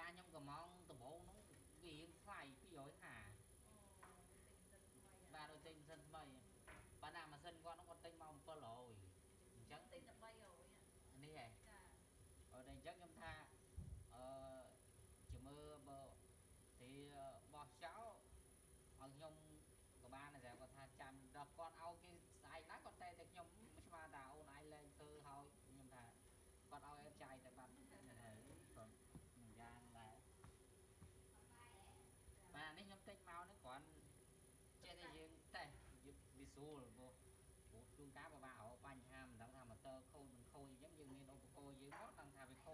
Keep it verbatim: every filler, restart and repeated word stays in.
cha nhông cầm mong tầm bố nó vì phải cái dối hả ba đôi tinh sân bay bạn nào mà sân qua nó còn tinh mong có lồi chắc tinh được bay rồi anh đi hề ở đây chắc em tha ờ, chỉ mơ bờ thì bò cháu ở nhông của ba này giờ còn tha chăm đập con ao cái sai nát con tay được nhông mà đào này lên từ thôi nhưng mà con ao em trai tại bạn thấy còn mình ra là và nếu nhóm tích mau nó còn trên đây riêng đây bị xu rồi vô chuông cá và ba họ banh ham đang tham mà tơ khôi mình khôi giống như nên ô cô dưới mót đang tham với